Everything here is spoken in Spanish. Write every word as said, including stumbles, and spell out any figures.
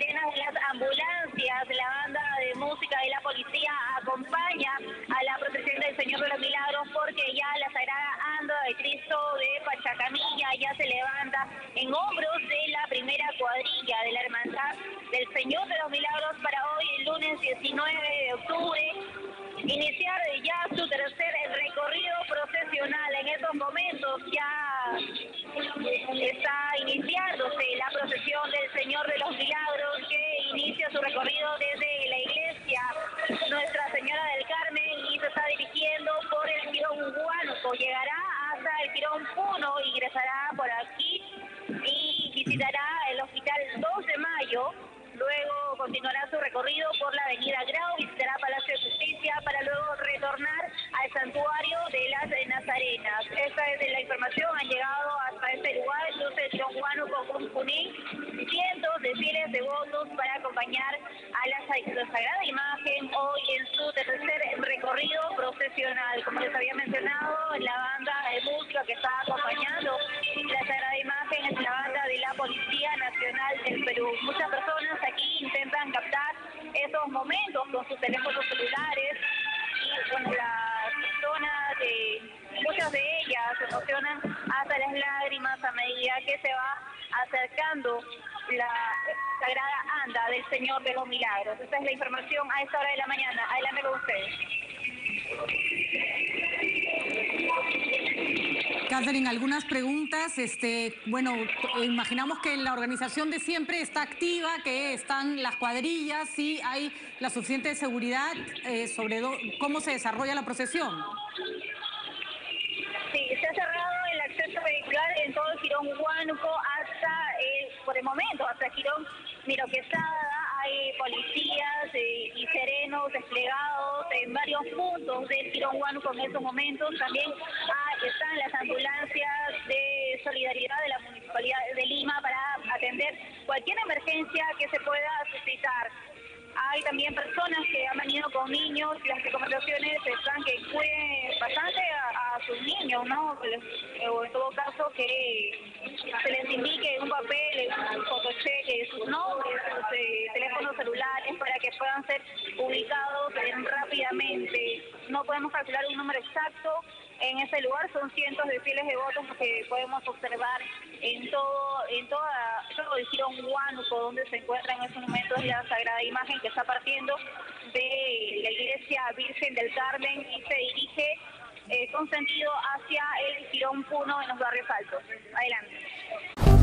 sirenas de las ambulancias, la banda de música de la policía acompaña a la procesión del Señor de los Milagros, porque ya la Sagrada Anda de Cristo de Pachacamilla ya se levanta en hombros de la primera cuadrilla de la Hermandad del Señor de los Milagros para hoy, el lunes diecinueve de octubre, iniciar ya su tercer recorrido procesional. En estos momentos ya está iniciándose la procesión del Señor de los Milagros, que inicia su recorrido desde la iglesia Nuestra Señora del Carmen y se está dirigiendo por el Jirón Huánuco. Llegará hasta el Jirón Puno, ingresará por aquí y visitará el Hospital dos de Mayo. Luego continuará su recorrido por la avenida Grau, visitará Palacio de Justicia para luego retornar al santuario de las Nazarenas. Esta es la información, han llegado hasta este lugar, entonces Don Huánuco con Junín, cientos de fieles devotos para acompañar a la, la Sagrada Imagen hoy en su tercer recorrido procesional. Como les había mencionado, la banda de música que está acompañando la Sagrada Imagen es la banda de la Policía Nacional del Perú. Muchas personas aquí intentan captar esos momentos con sus teléfonos celulares y bueno, las personas, eh, muchas de ellas se emocionan hasta las lágrimas a medida que se va acercando la Sagrada Anda del Señor de los Milagros. Esta es la información a esta hora de la mañana. Adelante con ustedes. Catherine, algunas preguntas. Este, bueno, imaginamos que la organización de siempre está activa, que están las cuadrillas, sí hay la suficiente seguridad eh, sobre do, cómo se desarrolla la procesión. Sí, se ha cerrado el acceso vehicular en todo el Jirón Huánuco hasta, el, por el momento, hasta el Jirón Miro Quesada. Hay policías eh, y serenos desplegados en varios puntos del Jirón Huánuco en estos momentos. También hay, están las ambulancias de solidaridad de la Municipalidad de Lima para atender cualquier emergencia que se pueda suscitar. Hay también personas que han venido con niños y las recomendaciones están que cuiden bastante a, a sus niños, ¿no? O en todo caso que se les indique en un papel, un fotocheque, sus nombres, sus eh, teléfonos celulares para que puedan ser ubicados eh, rápidamente. No podemos calcular un número exacto en ese lugar, son cientos de fieles devotos que podemos observar en todo, en toda, todo el Jirón Huánuco, donde se encuentra en estos momentos la Sagrada Imagen que está partiendo de la Iglesia Virgen del Carmen y se dirige eh, con sentido hacia el Jirón Puno en los Barrios Altos. Adelante.